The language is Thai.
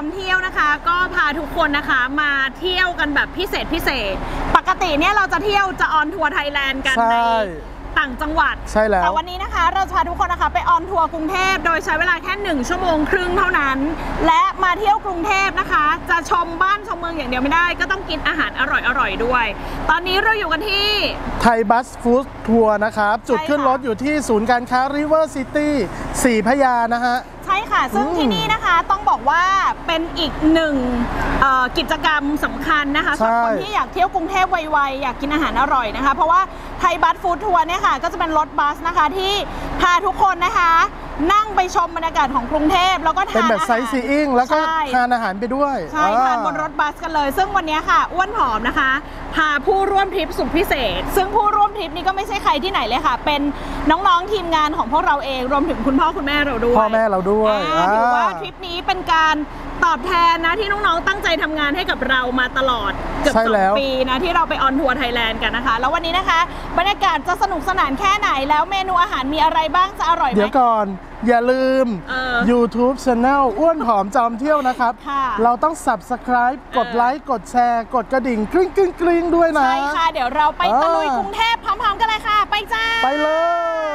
เที่ยวนะคะก็พาทุกคนนะคะมาเที่ยวกันแบบพิเศษปกติเนี่ยเราจะเที่ยวจะออนทัวร์ไทยแลนด์กันในต่างจังหวัดใช่แล้วแต่วันนี้นะคะเราจะพาทุกคนนะคะไปออนทัวร์กรุงเทพโดยใช้เวลาแค่1 ชั่วโมงครึ่งเท่านั้นและมาเที่ยวกรุงเทพนะคะจะชมบ้านชมเมืองอย่างเดียวไม่ได้ก็ต้องกินอาหารอร่อยด้วยตอนนี้เราอยู่กันที่ไทยบัสฟู้ดทัวร์นะครับจุดขึ้นรถอยู่ที่ศูนย์การค้า River City ศรีพระยานะฮะใช่ค่ะซึ่งที่นี่นะคะต้องบอกว่าเป็นอีกหนึ่งกิจกรรมสำคัญนะคะสำหรับคนที่อยากเที่ยวกรุงเทพไวๆอยากกินอาหารอร่อยนะคะเพราะว่าไทยบัสฟู้ดทัวร์เนี่ยค่ะก็จะเป็นรถบัสนะคะที่พาทุกคนนะคะนั่งไปชมบรรยากาศของกรุงเทพแล้วก็ทานอาหารเป็นแบบไซต์ซีอิ้งแล้วก็ทานอาหารไปด้วยใช่ทานบนรถบัสกันเลยซึ่งวันนี้ค่ะอ้วนผอมนะคะพาผู้ร่วมทริปสุดพิเศษซึ่งผู้ร่วมทริปนี้ก็ไม่ใช่ใครที่ไหนเลยค่ะเป็นน้องๆทีมงานของพวกเราเองรวมถึงคุณพ่อคุณแม่เราด้วยพ่อแม่เราด้วยถือว่าทริปนี้เป็นการตอบแทนนะที่น้องๆตั้งใจทำงานให้กับเรามาตลอดเกือบ2 ปีนะที่เราไปออนทัวร์ไทยแลนด์กันนะคะแล้ววันนี้นะคะบรรยากาศจะสนุกสนานแค่ไหนแล้วเมนูอาหารมีอะไรบ้างจะอร่อยไหมเดี๋ยวก่อนอย่าลืม YouTube Channel อ้วนผอมจอมเที่ยวนะครับเราต้อง Subscribe กดไลค์กดแชร์กดกระดิ่งกริ๊งด้วยนะใช่ค่ะเดี๋ยวเราไปตะลุยกรุงเทพพร้อมๆกันเลยค่ะไปจ้าไปเลย